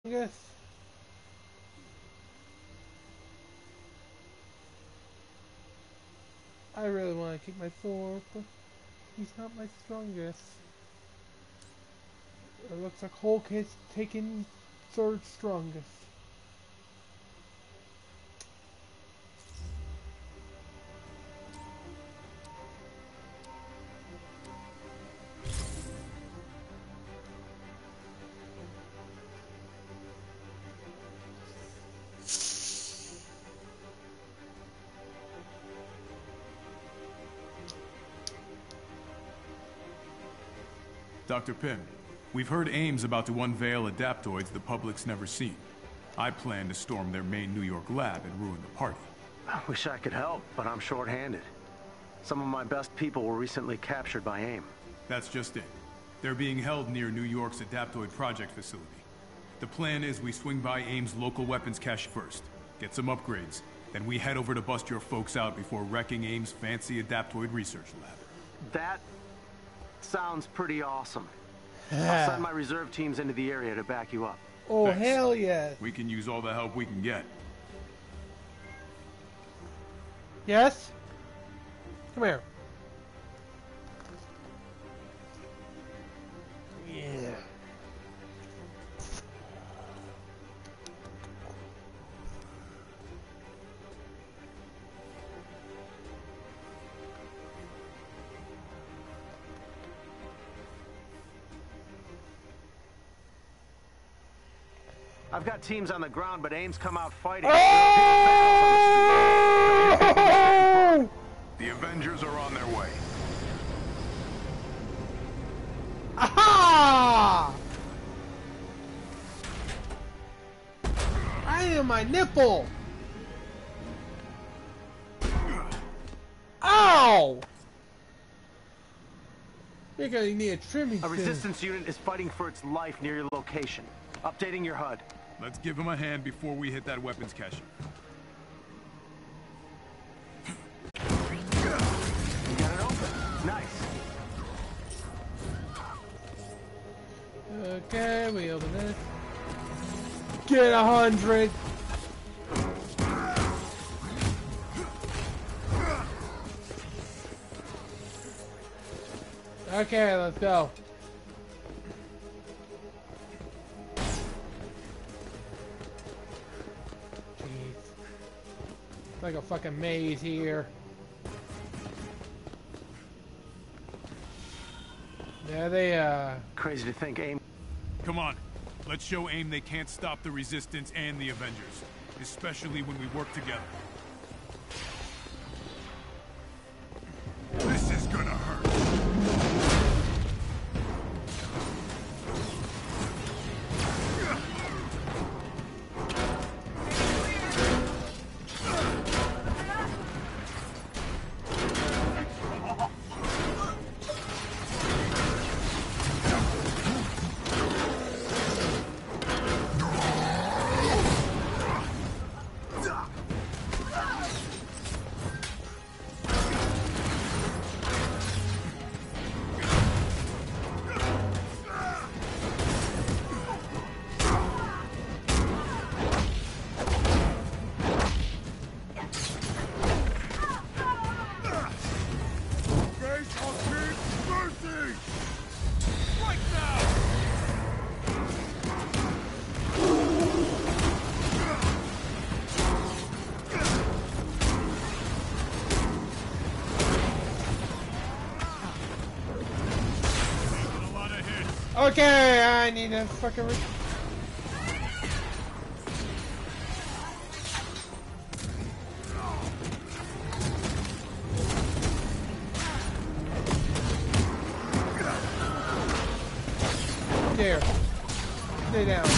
Yes. I really want to keep my sword, but he's not my strongest. It looks like Hulk is taking third strongest. Dr. Pym, we've heard AIM's about to unveil adaptoids the public's never seen. I plan to storm their main New York lab and ruin the party. I wish I could help, but I'm short-handed. Some of my best people were recently captured by AIM. That's just it. They're being held near New York's Adaptoid Project facility. The plan is we swing by AIM's local weapons cache first, get some upgrades, then we head over to bust your folks out before wrecking AIM's fancy Adaptoid research lab. That sounds pretty awesome. I'll send my reserve teams into the area to back you up. Oh, Thanks. hell yes. We can use all the help we can get. Yes? Come here. Yeah. I've got teams on the ground, but AIM's come out fighting. Oh! The Avengers are on their way. Aha! I am my nipple! Ow! You're gonna need a trimming A resistance unit is fighting for its life near your location. Updating your HUD. Let's give him a hand before we hit that weapons cache. You got it open. Nice. Okay, we open this. Get 100! Okay, let's go. Like a fucking maze here. Yeah, they Crazy to think AIM. Come on, let's show AIM they can't stop the Resistance and the Avengers, especially when we work together. This is gonna hurt. Okay, I need to fucking there. Stay down.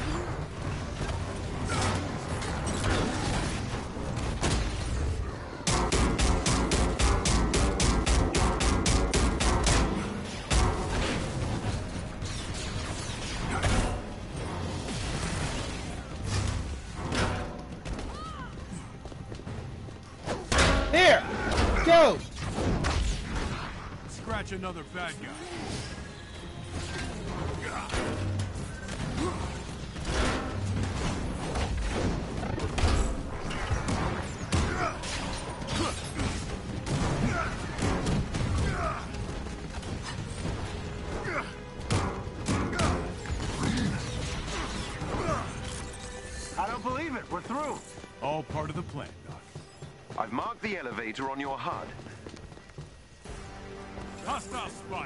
Here! Go! Scratch another bad guy. Can't believe it. We're through. All part of the plan, Doc. I've marked the elevator on your HUD. Hostile spotted.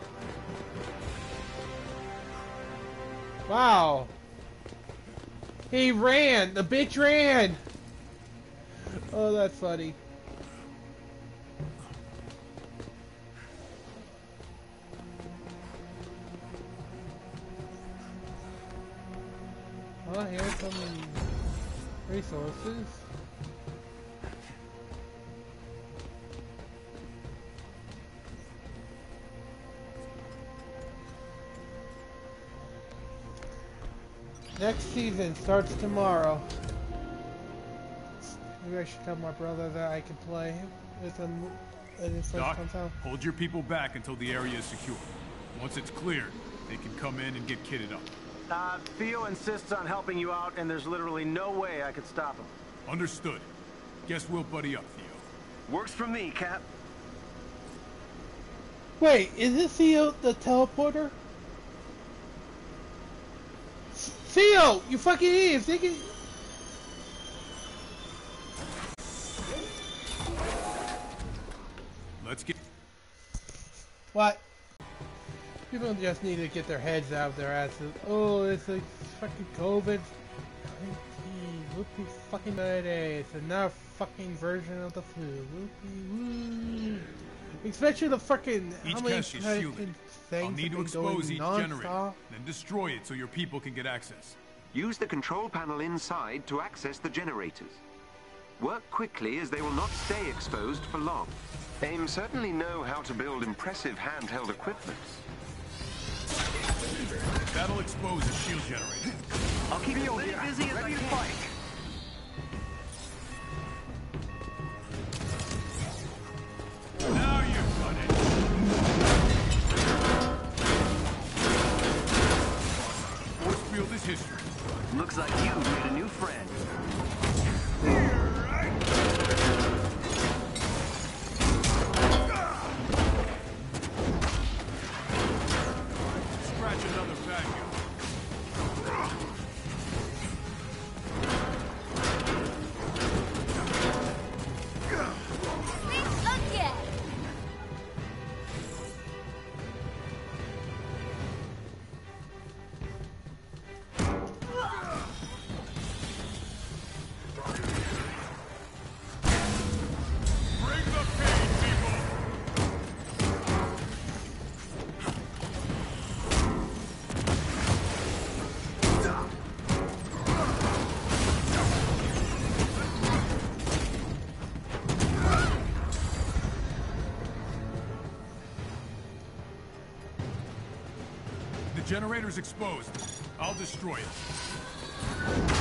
Wow. He ran. The bitch ran. Oh, that's funny. Well, here's some resources. Next season starts tomorrow. Maybe I should tell my brother that I can play with him when it first Doc, comes out. hold your people back until the area is secure. Once it's cleared, they can come in and get kitted up. Theo insists on helping you out, and there's literally no way I could stop him. Understood. Guess we'll buddy up, Theo. Works for me, Cap. Wait, is this Theo the teleporter? Theo, you fucking idiot! They can... Let's get... What? People just need to get their heads out of their asses. Oh, it's like fucking COVID-19. Whoopie fucking day. It's another fucking version of the flu. Whoopie woo. Especially the fucking... Each how many cache is shielded. I'll things need to have been going expose each non-stop? generator, then destroy it so your people can get access. Use the control panel inside to access the generators. Work quickly as they will not stay exposed for long. AIM certainly know how to build impressive handheld equipment. That'll expose the shield generator. I'll keep you as busy as I can. Now you've done it. Force field is history. Looks like you made a new friend. Scratch another vacuum. Bring the pain, people! The generator's exposed. I'll destroy it.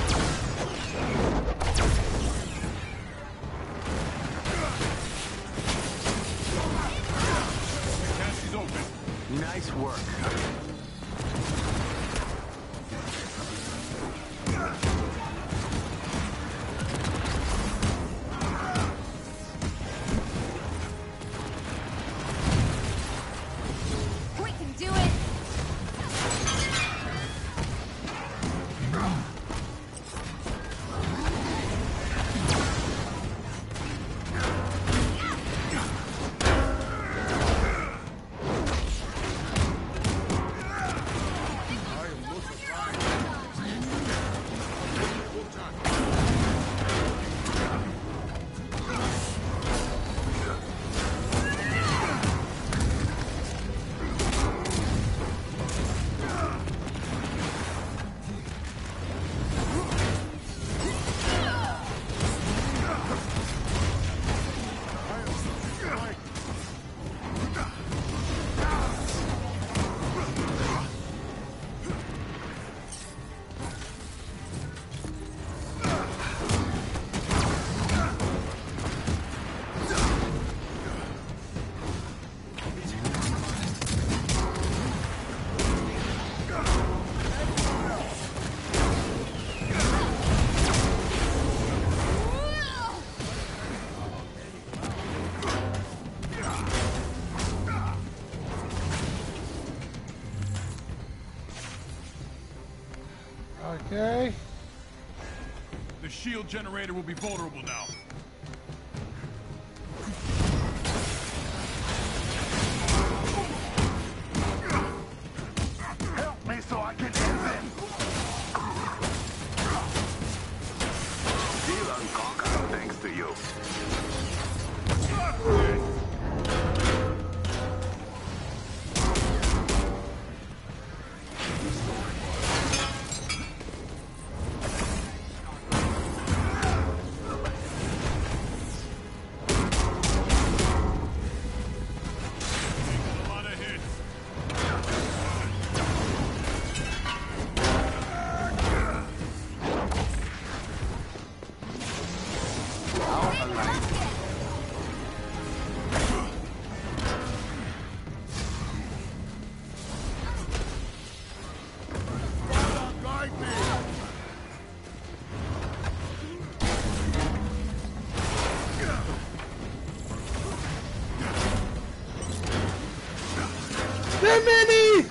The cache is open. Nice work. We can do it! Okay. The shield generator will be vulnerable now. Help me so I can end this! Feel unconquered thanks to you. There are many!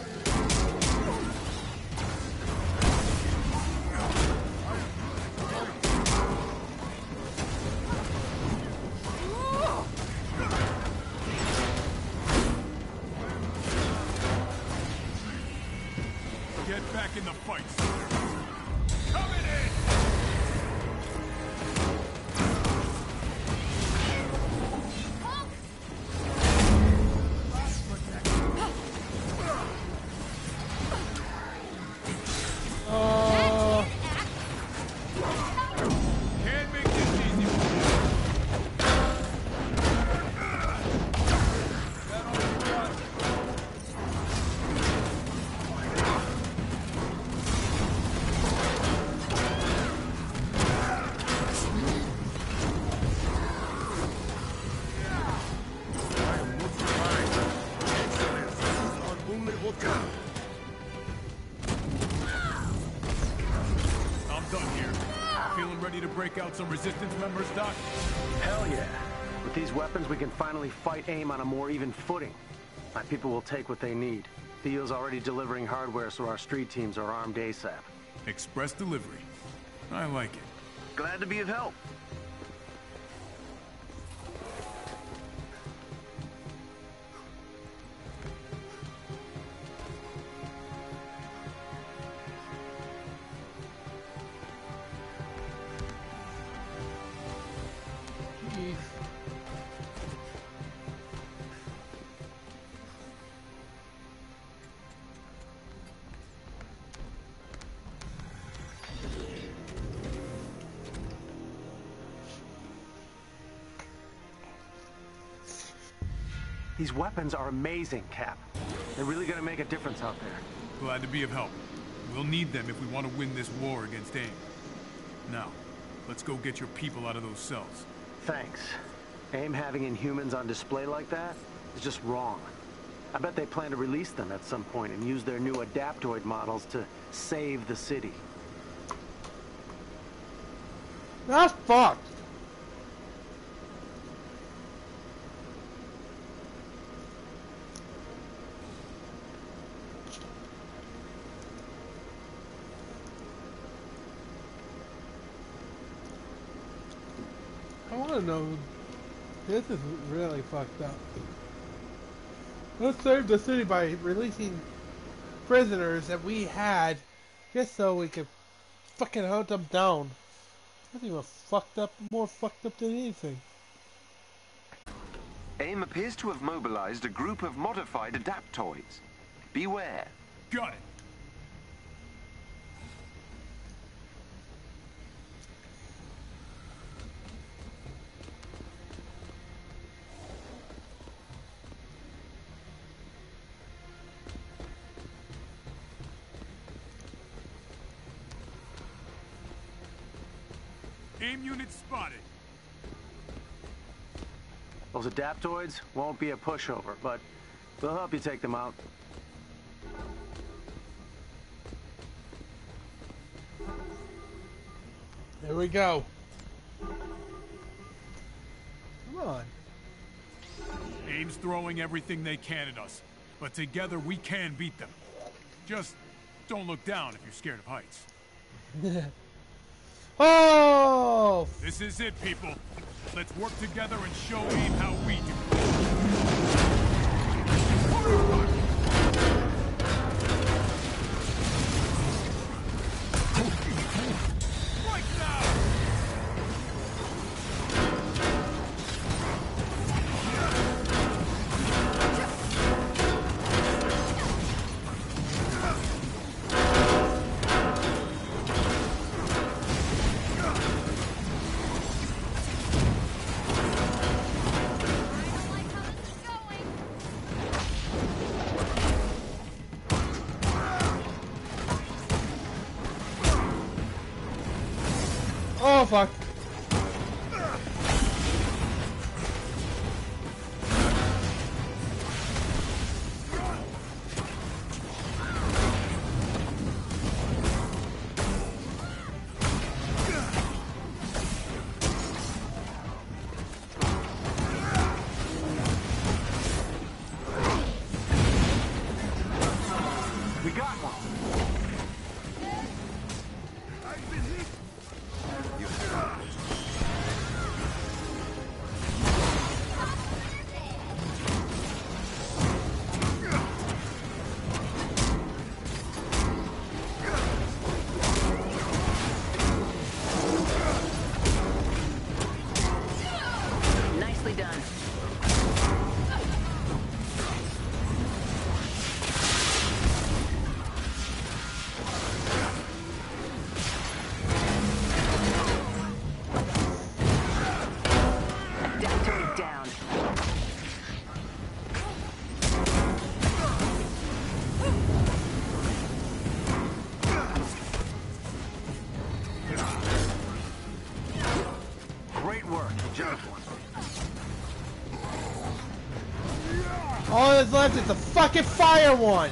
Get back in the fight, soldier. Coming in! Can't make this easy for you. I'm done here. Feeling ready to break out some resistance members, Doc? Hell yeah. With these weapons, we can finally fight AIM on a more even footing. My people will take what they need. Theo's already delivering hardware, so our street teams are armed ASAP. Express delivery. I like it. Glad to be of help. Jeez. These weapons are amazing, Cap. They're really gonna make a difference out there. Glad to be of help. We'll need them if we want to win this war against AIM. Now, let's go get your people out of those cells. Thanks. AIM having Inhumans on display like that is just wrong. I bet they plan to release them at some point and use their new Adaptoid models to save the city. That's fucked. I want to know. This is really fucked up. Let's save the city by releasing prisoners that we had, just so we could fucking hunt them down. That's even fucked up, more fucked up than anything. AIM appears to have mobilized a group of modified Adaptoids. Beware. Got it. AIM unit spotted. Those Adaptoids won't be a pushover, but we'll help you take them out. There we go. Come on. AIM's throwing everything they can at us, but together we can beat them. Just don't look down if you're scared of heights. Oh! This is it, people. Let's work together and show AIM how we do. Right now! Oh, fuck. We got one. Nicely done. Adaptoid down. Great work. You jumped one. All that's left is the fucking fire one!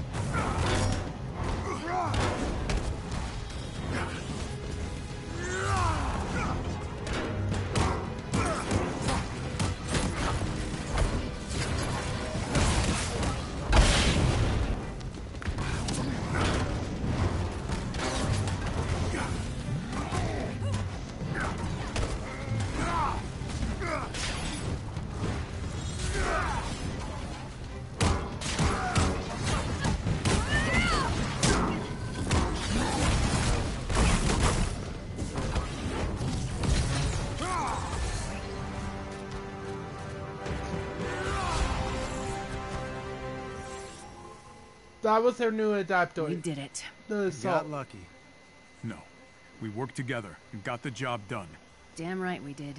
That was their new adaptoid. We did it. The assault. Got lucky. No. We worked together and got the job done. Damn right we did.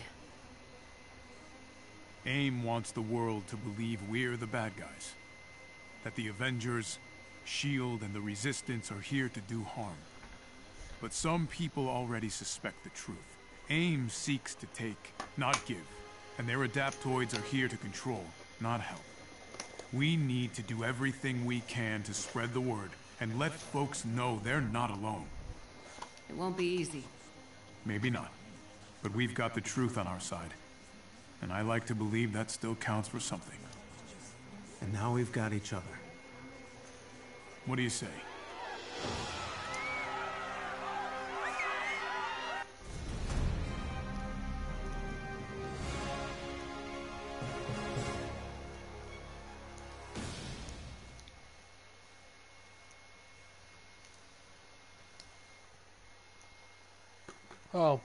AIM wants the world to believe we're the bad guys. That the Avengers, S.H.I.E.L.D. and the Resistance are here to do harm. But some people already suspect the truth. AIM seeks to take, not give. And their adaptoids are here to control, not help. We need to do everything we can to spread the word and let folks know they're not alone. It won't be easy. Maybe not. But we've got the truth on our side. And I like to believe that still counts for something. And now we've got each other. What do you say? Oh.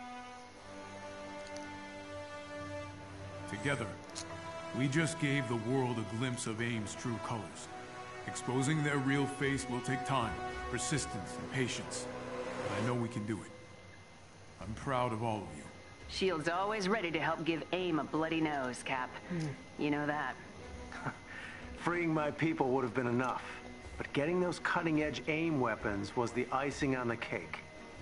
Together, we just gave the world a glimpse of AIM's true colors. Exposing their real face will take time, persistence, and patience. But I know we can do it. I'm proud of all of you. S.H.I.E.L.D's always ready to help give AIM a bloody nose, Cap. You know that. Freeing my people would have been enough. But getting those cutting-edge AIM weapons was the icing on the cake.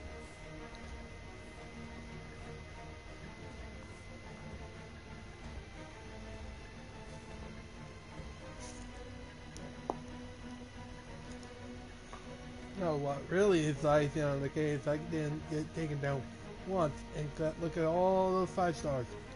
No, what really is the icing on the cake is I didn't get taken down once and look at all those 5 stars.